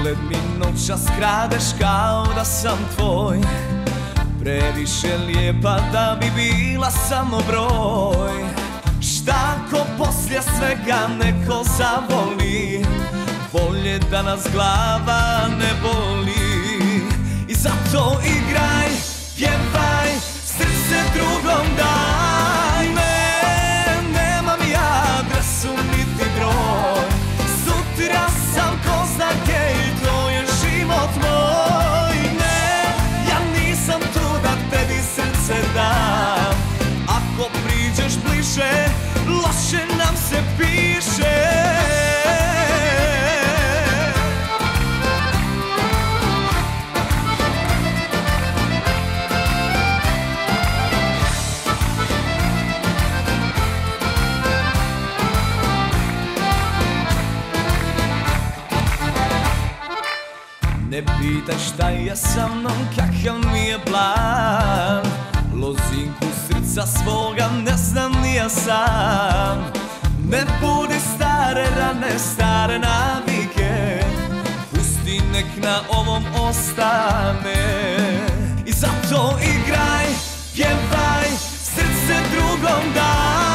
Pogled mi noćas kradeš kao da sam tvoj. Previše lijepa da bi bila samo broj. Šta ko poslije svega neko zavoli, bolje da nas glava ne boli. I zato igraj, pjevaj, srce drugom daj. Nemam ja adresu niti broj. Sutra sam ko zna gdje i to je život moj. Ne, ja nisam tu da tebi srce dam. Ako priđeš bliže, loše nam se piše. Ne pitaj šta je sa mnom, kakav mi je plan. Lozinku srca svoga ne znam ni ja sam. Ne budi stare rane, stare navike, pusti nek na ovom ostane. I zato igraj, pjevaj, srce drugom daj.